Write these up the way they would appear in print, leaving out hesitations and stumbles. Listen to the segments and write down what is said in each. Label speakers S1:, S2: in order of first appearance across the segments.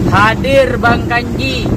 S1: Hadir Bang Kanji.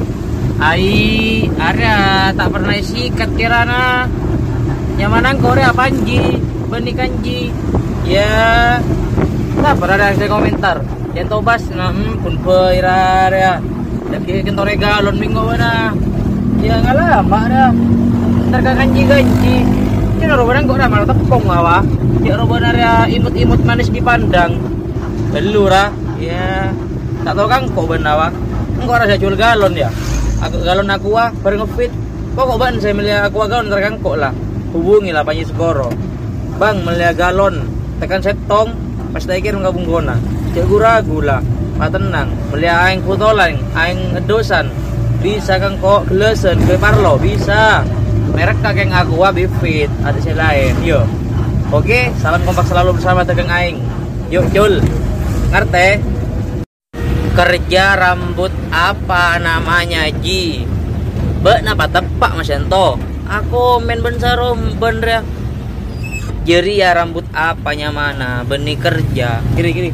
S1: Area tak pernah sikat kirana. Nyamanang Korea Panji, Bani Kanji. Ya, tak pernah ada yang saya komentar. Yang tobas pun beira ya. Dan kentore galon minggu mana. Ya nggak lama dah. Ntar Kanji. Ini robanan kok malah tepung awa. Ya robanan ya imut-imut manis dipandang. Belura. Ya. Tak tahu kan kok ben awak. Engko ora jual galon ya. Galon aqua bareng ngefit. Kok ban saya melihat aqua galon terkang kok lah. Hubungilah Panji Segoro. Bang melihat galon tekan setong pas tak kirim gabung gona. Cek ragu lah. Pak tenang. Melihat aing putolan, aing ngedosan. Bisa kan kok gelesen ke parlo bisa. Merek kakek aqua bifit ada saya lain. Yo. Oke, salam kompak selalu bersama tegang aing. Yuk Jul. Ngerti? Kerja rambut apa namanya Ji? Napa tepak Mas Yanto? Aku main bensarom bener ya. Jeri ya rambut apanya mana? Benih kerja. Kiri.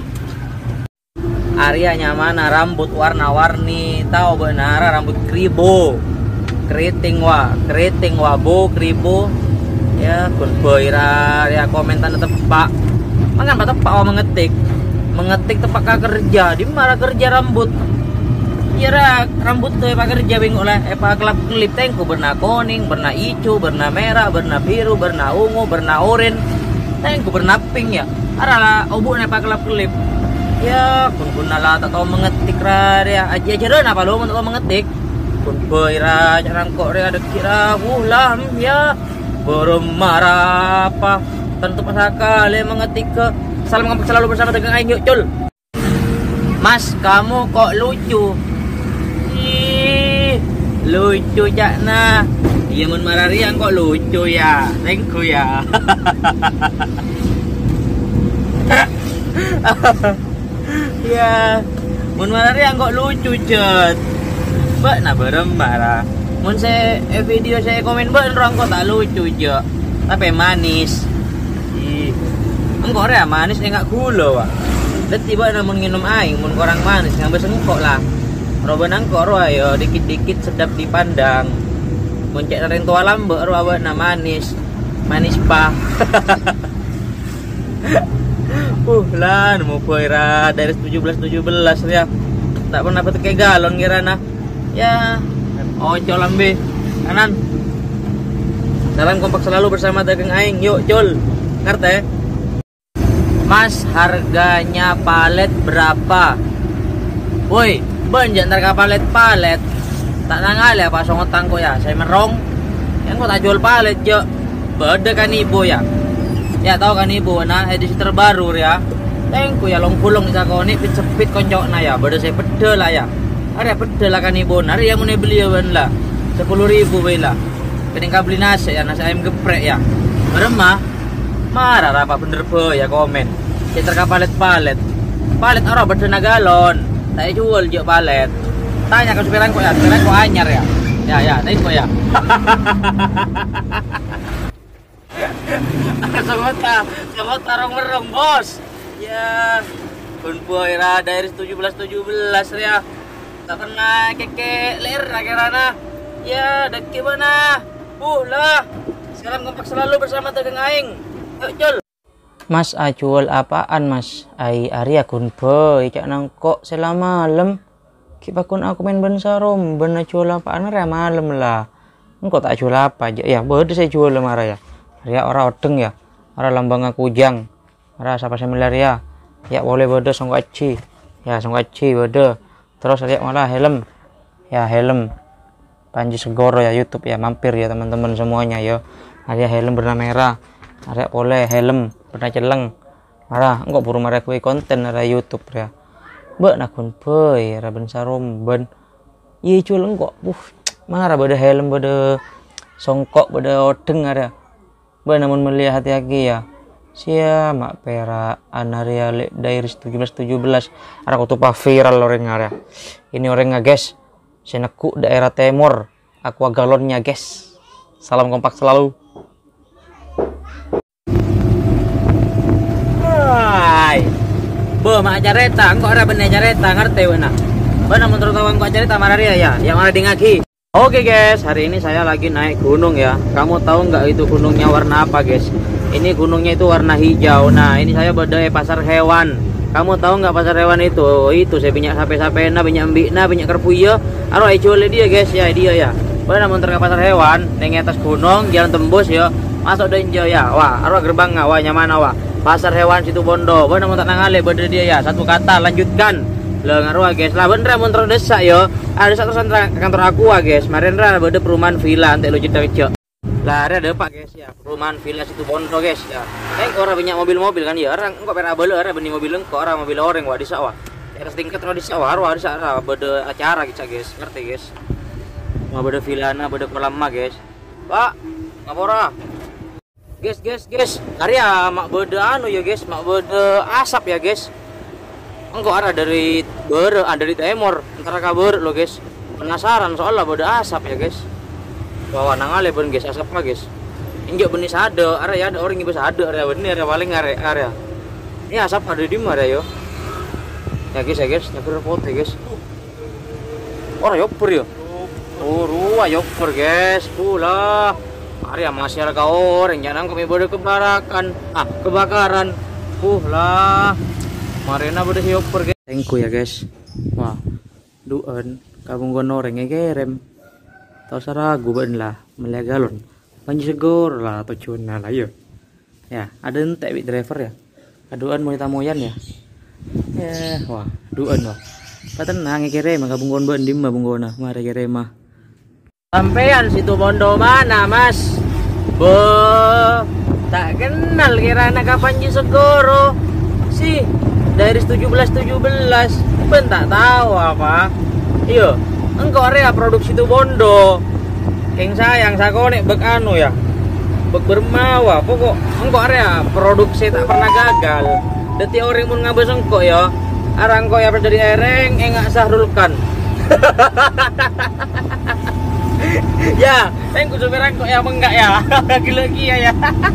S1: Areanya mana? Rambut warna-warni. Tahu benar rambut kribo. Keriting wa bo kribo. Ya kun boira ya komentar tepak. Mangan pak tepak mengetik tepak kerja di mana kerja rambut ya rambut tuh pak kerja bingung lah pak kelip tengku berna kuning berna hijau berna merah berna biru berna ungu berna oranye tengku berna pink ya arah obu nih pak kelip ya pun lah tak tahu mengetik ya aja apa lo tak tahu mengetik pun boira jarang kok ada kira ulam ya bermarah apa tentu pasakal mengetik ke salam kompak selalu bersama tegang aing yuk Cul. Mas kamu kok lucu. Ih, lucu jakna. Iya mun mararian kok lucu ya. Thank you ya. Ya, mun mararian kok lucu cet. Mbak na berembara. Mun saya video saya komen benerang kok tak lucu je. Tapi manis. Engkau ya manis enggak gula wak. Dan tiba namun minum aing mun orang manis ngambil sengkok lah. Roba nangkok roa yo dikit-dikit sedap dipandang. Mun cek dari tua lambe roa na manis. Manis pa. Lah mau koira dari 17 ya. Tak pernah pakai galon kirana. Ya, ojo lambe kanan. Salam kompak selalu bersama dagang aing. Yuk Jul. Ngerti? Mas harganya palet berapa? Woi, banyak ntar palet tak nangal ya pas songotan ko ya. Saya merong. Yang kok tak jual palet jo. Beda kan ibu ya. Ya tahu kan ibu nah edisi terbaru ya. Tengku ya long pulong isa ko ni pit koncok na ya. Beda saya pedel lah ya. Ada pedel lah kan ibu. Hari yang mau beli ban lah. 10.000 bela. Kening beli nasi ya nasi ayam geprek ya. Beremah marah apa bener be ya komen. Kita palet orang berdena galon. Tak jual je palet. Tanya ke supiran kok ya, supiran kok anyar ya. Ya, tadi kok ya. Semut tarong merong bos. Ya, pun poira dari 17 ya. Tak kena keke ler akhirana. Ya, deki mana? Lah. Salam kompak selalu bersama tegang aing. Yuk Jul. Mas acual apaan mas? Ari akun boy cak nangkok selama malam. Kipakun aku main bensarom ben acual apaan re malam lah. Engkau tak acual apa aja ya bode saya jual marah ya. Ria ora odeng ya. Ora lambang aku jang. Ora siapa semilar ya. Ya boleh bode songkaci. Ya songkaci bode. Terus ria malah helm. Ya helm. Panji Segoro ya YouTube ya mampir ya teman-teman semuanya ya. Ada helm warna merah. Ada boleh helm pernah celeng marah enggak buru marah kue konten ada YouTube ya mbak nakun boy raben sarom ben iya culeng kok marah pada helm pada songkok pada odeng ada mbak namun melihat hati-hati ya sia mak pera anaria dari 17 ada kutupa viral orang ada ini orangnya guys senekuk daerah timur aqua galonnya guys salam kompak selalu. Bo mak careta, engkau ada bener careta ngerti wena. Mana motor tawang kok cari tamarari ya, yang mana di ngaki. Oke guys, hari ini saya lagi naik gunung ya. Kamu tahu nggak itu gunungnya warna apa guys? Ini gunungnya itu warna hijau. Nah ini saya berada di pasar hewan. Kamu tahu nggak pasar hewan itu? Itu saya banyak sapi-sapi, banyak ambikna, banyak kerpuya. Aro jual dia guys ya, dia ya. Mana motor ke pasar hewan, neng atas gunung, jalan tembus ya. Masuk denjo ya. Wah, aro gerbang nggak? Wah, nyaman wah. Pasar hewan Situbondo. Mana motor nangale berada dia ya. Satu kata, lanjutkan. Lah ngaruh guys, lah bener motor desak yo. Ada satu kantor aku guys. Kemarin ada perumahan villa antek lo cerita. Lah ada pak guys ya, perumahan villa Situbondo guys ya. Orang banyak mobil-mobil kan ya. Orang kok pernah beli orang benih mobil engko orang mobil orang wah di sawah. Terus tingkat di sawah wah di sawah beda acara kita guys. Ngerti guys? Mau beda villana, beda kolam mah guys. Pak, ngapora? Guys. Karya mak beda anu ya guys, mak beda asap ya guys. Engkau ada dari dari Timor antara kabur lo guys. Penasaran soalnya beda asap ya guys. Bawa nangale ben guys asap mah guys. Injak benih sade, area ada orang yang sade area benih area paling area. Ini asap ada di mana yo? Ya guys, nyamper foto guys. Orang yopper yo. Oh, ruah yopper guys. Pula. Area masih ada orang jangan kami bodoh kebakaran. Lah. Marina beda yopper guys. Tengku ya guys. Wah. Duan kabung gonoreng kerem. Tahu saragu ben lah melia galon. Panji segor lah atau cuna lah yo. Ya, ada entek bit driver ya. Aduan mau tamoyan ya. Ya, wah, duan wah. Patenang kerem kabung gon ben dim babung gona mari kerem mah. Sampean Situbondo mana, Mas? Bo, tak kenal kirana kapan Panji Segoro. Si dari 17 ben tak tahu apa. Iya, engkau area produksi Situbondo. Keng sayang sakonek bek anu ya. Bek bermawa pokok engkau area produksi tak pernah gagal. Deti orang mun ngabes engkau ya. Arang kau ya dari ereng engak sahrulkan. Ya, engkau supir engkau ya enggak ya. Lagi ya.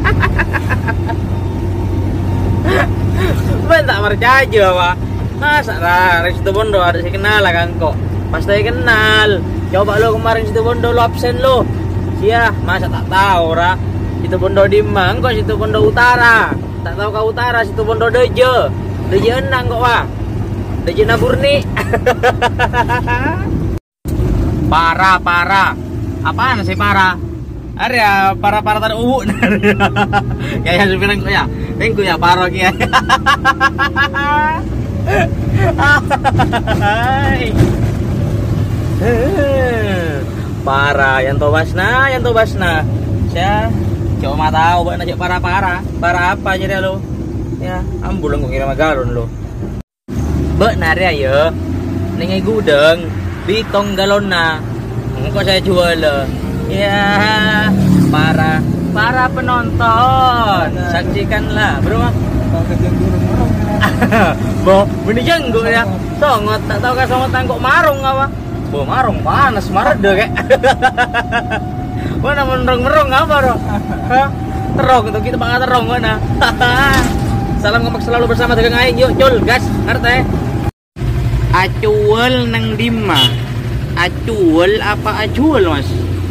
S1: Ben tak percaya Pak. Masa lah Situbondo ada sih kenal lah kan kok. Pasti kenal. Coba lo kemarin Situbondo lo absen lo. Iya, masa tak tahu ra. Situbondo di mana? Kok Situbondo Utara. Tak tahu ke utara Situbondo Deje. Deje enang kok Pak. Deje Naburni. Para. Apaan sih para? Area para tadi ubu. Ya supiran kok ya. Tengku ya paro ki ya. Para yang tobasna. Saya coba tahu buat najak para apa jadi lo? Ya, ambulan kok kira magalon lo. Bek nari ayo. Nengai gudeng bitong galonna. Kok saya jual lo. Ya, para penonton, saksikanlah, bro mah. Bo, benih jenggo ya. Songot, tak tahu kan songot tangkok marung apa? Bo, marung panas, marade kek. Mana merong apa bro? Terong itu kita bakal terong mana? Salam kompak selalu bersama dengan aing yuk cul gas ngerti? Acuel nang dima. Acuel apa acuel mas?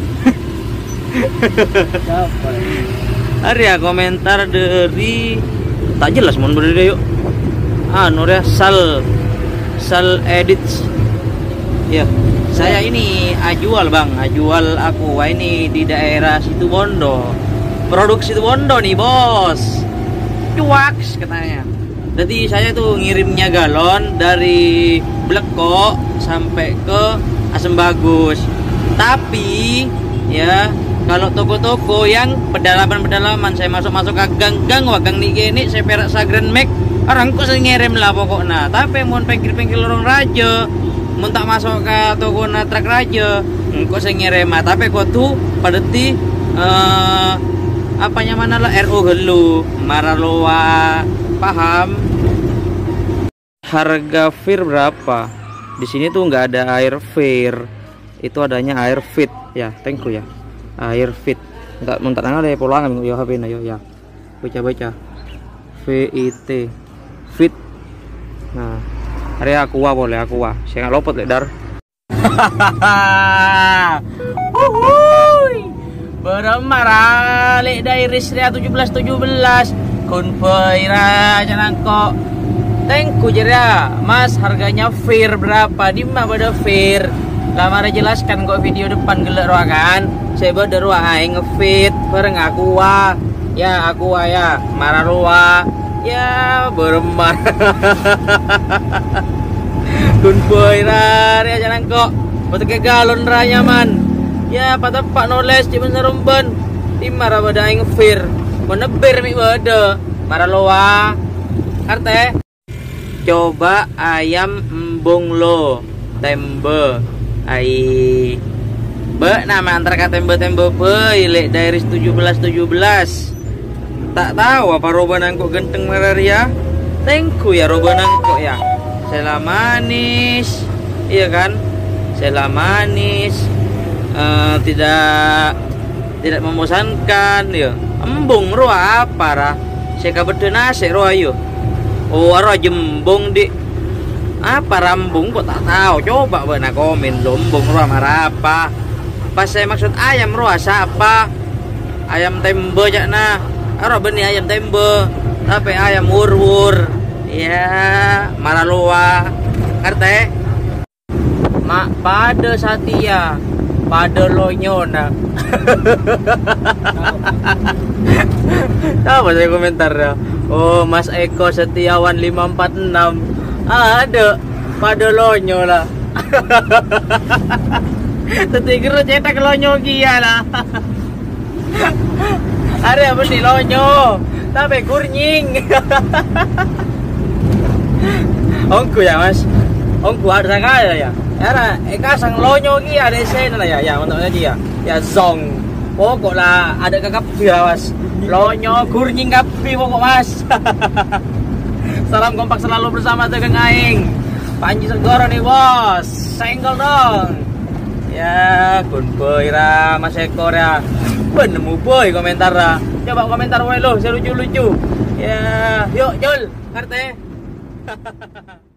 S1: Ada komentar dari tak jelas mohon berdiri yuk. Anu ya sal edits. Ya, saya ini ajual bang, ajual aku. Wah, ini di daerah Situbondo. Produk Situbondo nih bos. Cuaks katanya. Jadi saya tuh ngirimnya galon dari Bleko sampai ke Asem Bagus. Tapi ya kalau toko-toko yang pedalaman saya masuk ke gang wagang nih ini saya perak sagren mek orang kok saya ngirim lah pokoknya. Tapi mau pinggir lorong raja mau tak masuk ke toko natrak raja kok saya ngirim tapi kok tuh pada ti apanya mana lah RO helu maraloa paham harga fir berapa di sini tuh nggak ada air fir itu adanya air fit ya thank you ya air fit enggak mentak nanggal deh pulang minggu ya HP na yo ya baca VIT fit nah Area aqua boleh aqua. Saya nggak lopot ledar. Beremara lek dairis ria 17 kun peira jangan kok. Tengku jeria mas harganya fair berapa di mana pada fair lama jelaskan kok video depan gelak ruangan saya pada ruang ngefit bareng aqua ya marah ruang ya beremar kun peira ria jangan kok betul ke galon raya man ya pada pak noles cuman serumben timara pada aing fir menebir mi bada marah loa karte coba ayam embung lo tembe ai be nama antara kata tembe lek dairis 17 tak tahu apa roban angkok genteng meraria tengku ya roban angkok ya sela manis iya kan sela manis tidak membosankan ya embung roa apa ra saya kabar nasi roa yo oh roa jembung di apa rambung kok tak tahu coba benar komen lombong roa marah apa pas saya maksud ayam roa siapa ayam tembe jakna roa benih ayam tembe tapi ayam wur ya marah loa karte mak pada Satya pada lonyona. Apa saya komentar ya? Oh Mas Eko Setiawan 546 ada pada lonyo lah. Tetikir cetak lonyo kia lah. Ada apa nih lonyo? Tapi kurnying. Ongku ya Mas. Ongku ada kaya ya. Era kasang lonyo ki ada sen lah ya untuk aja ya zong pokok lah ada kakap ya mas lonyo kurnying kapi pokok mas. Salam kompak selalu bersama Tegang Aing Panji Segoro nih bos senggol dong ya kun boy mas Eko ya penemu boy komentar lah coba komentar wae lo selucu ya yuk Jul karte.